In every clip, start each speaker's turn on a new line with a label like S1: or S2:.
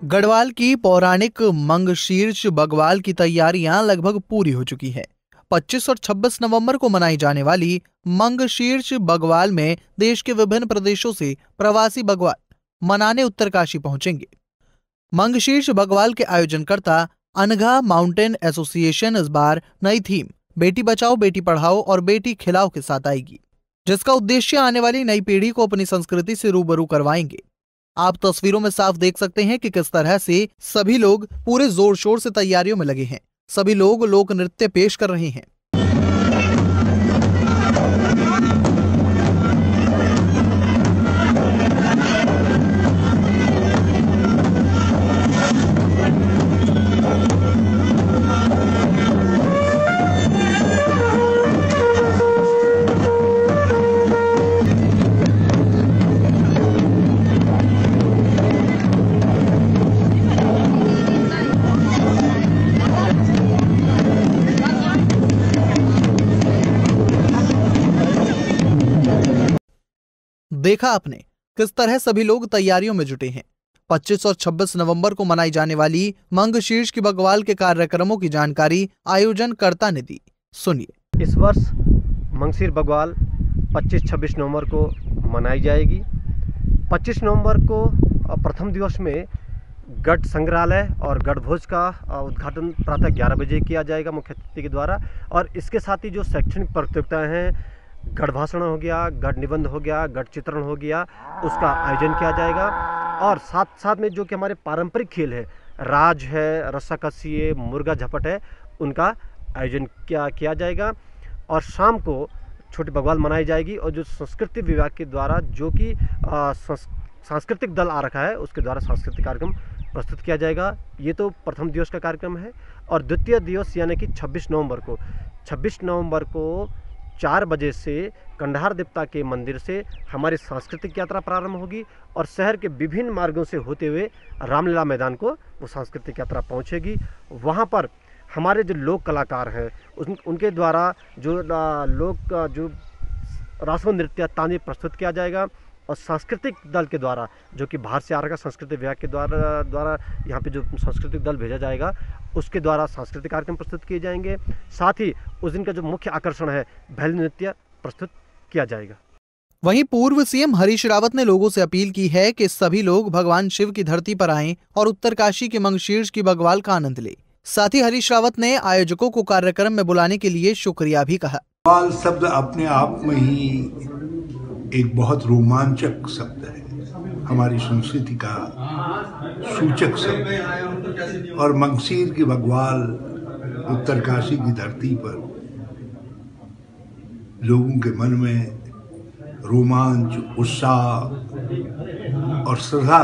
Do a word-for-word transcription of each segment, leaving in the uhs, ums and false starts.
S1: गढ़वाल की पौराणिक मंगशीर्ष बग्वाल की तैयारियां लगभग पूरी हो चुकी है। पच्चीस और छब्बीस नवंबर को मनाई जाने वाली मंगशीर्ष बग्वाल में देश के विभिन्न प्रदेशों से प्रवासी बग्वाल मनाने उत्तरकाशी पहुंचेंगे। मंगशीर्ष बग्वाल के आयोजनकर्ता अनघा माउंटेन एसोसिएशन इस बार नई थीम बेटी बचाओ बेटी पढ़ाओ और बेटी खिलाओ के साथ आएगी, जिसका उद्देश्य आने वाली नई पीढ़ी को अपनी संस्कृति से रूबरू करवाएंगे। आप तस्वीरों में साफ देख सकते हैं कि किस तरह से सभी लोग पूरे जोर शोर से तैयारियों में लगे हैं। सभी लोग लोक नृत्य पेश कर रहे हैं। देखा आपने किस तरह सभी लोग तैयारियों में जुटे हैं। पच्चीस और छब्बीस नवंबर को मनाई जाने वाली मंगशीर्ष की बग्वाल के कार्यक्रमों की जानकारी आयोजनकर्ता ने दी। सुनिए।
S2: इस वर्ष मंगशीर बग्वाल पच्चीस छब्बीस नवंबर को मनाई जाएगी। पच्चीस नवंबर को प्रथम दिवस में गढ़ संग्रहालय और गढ़ भोज का उद्घाटन प्रातः ग्यारह बजे किया जाएगा मुख्य अतिथि के द्वारा। और इसके साथ ही जो शैक्षणिक प्रतियोगिताएं हैं, गढ़ भाषण हो गया, गढ़ निबंध हो गया, गढ़ चित्रण हो गया, उसका आयोजन किया जाएगा। और साथ साथ में जो कि हमारे पारंपरिक खेल है, राज है, रस्साकसी है, मुर्गा झपट है, उनका आयोजन किया किया जाएगा। और शाम को छोटी बग्वाल मनाई जाएगी और जो संस्कृति विभाग के द्वारा जो कि सांस्कृतिक दल आ रखा है, उसके द्वारा सांस्कृतिक कार्यक्रम प्रस्तुत किया जाएगा। ये तो प्रथम दिवस का कार्यक्रम है। और द्वितीय दिवस यानी कि छब्बीस नवंबर को छब्बीस नवंबर को चार बजे से कंधार देवता के मंदिर से हमारी सांस्कृतिक यात्रा प्रारंभ होगी और शहर के विभिन्न मार्गों से होते हुए रामलीला मैदान को वो सांस्कृतिक यात्रा पहुंचेगी। वहां पर हमारे जो लोक कलाकार हैं, उन, उनके द्वारा जो लोक जो रासो नृत्य तांडव प्रस्तुत किया जाएगा। और सांस्कृतिक दल के द्वारा जो कि बाहर से आ रहा संस्कृति विभाग के द्वारा द्वारा यहाँ पे जो सांस्कृतिक दल भेजा जाएगा, उसके द्वारा सांस्कृतिक कार्यक्रम प्रस्तुत किए जाएंगे। साथ ही उस दिन का जो मुख्य आकर्षण है, भैल नृत्य प्रस्तुत किया जाएगा।
S1: वहीं पूर्व सीएम हरीश रावत ने लोगों से अपील की है कि सभी लोग भगवान शिव की धरती पर आएं और उत्तरकाशी के मंगशीर्ष की बग्वाल का आनंद लें। साथ ही हरीश रावत ने आयोजकों को कार्यक्रम में बुलाने के लिए शुक्रिया भी कहा।
S3: बग्वाल शब्द अपने आप में ही एक बहुत रोमांचक शब्द है, हमारी संस्कृति का सूचक शब्द है। और मंगशीर की बग्वाल उत्तरकाशी की धरती पर लोगों के मन में रोमांच, उत्साह और श्रद्धा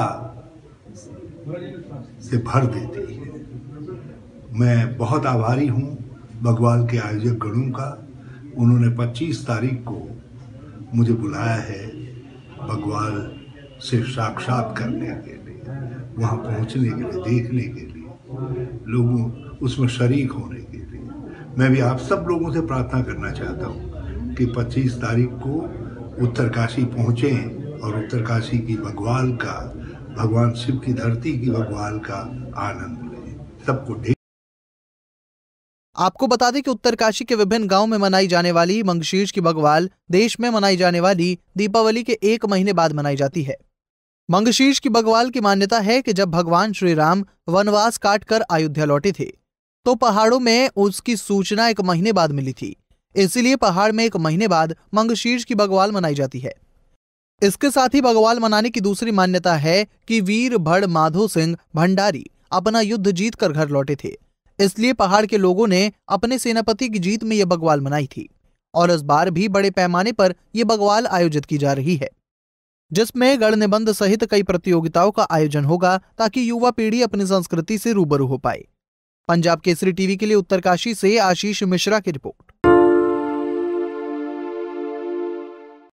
S3: से भर देती है। मैं बहुत आभारी हूँ बग्वाल के आयोजक गणों का। उन्होंने पच्चीस तारीख को मुझे बुलाया है बग्वाल से साक्षात करने के लिए, वहाँ पहुँचने के लिए, देखने के लिए, लोगों उसमें शरीक होने के लिए। मैं भी आप सब लोगों से प्रार्थना करना चाहता हूँ कि पच्चीस तारीख को उत्तरकाशी पहुँचें और उत्तरकाशी की बग्वाल का, भगवान शिव की धरती की बग्वाल का आनंद लें। सबको
S1: आपको बता दें कि उत्तरकाशी के विभिन्न गांवों में मनाई जाने वाली मंगशीर्ष की बग्वाल देश में मनाई जाने वाली दीपावली के एक महीने बाद मनाई जाती है। मंगशीर्ष की बग्वाल की मान्यता है कि जब भगवान श्री राम वनवास काटकर अयोध्या लौटे थे तो पहाड़ों में उसकी सूचना एक महीने बाद मिली थी। इसीलिए पहाड़ में एक महीने बाद मंगशीर्ष की बग्वाल मनाई जाती है। इसके साथ ही बग्वाल मनाने की दूसरी मान्यता है कि वीर भड़ माधो सिंह भंडारी अपना युद्ध जीत कर घर लौटे थे, इसलिए पहाड़ के लोगों ने अपने सेनापति की जीत में यह बग्वाल मनाई थी। और इस बार भी बड़े पैमाने पर यह बग्वाल आयोजित की जा रही है, जिसमें गढ़ निबंध सहित कई प्रतियोगिताओं का आयोजन होगा ताकि युवा पीढ़ी अपनी संस्कृति से रूबरू हो पाए। पंजाब केसरी टीवी के लिए उत्तरकाशी से आशीष मिश्रा की रिपोर्ट।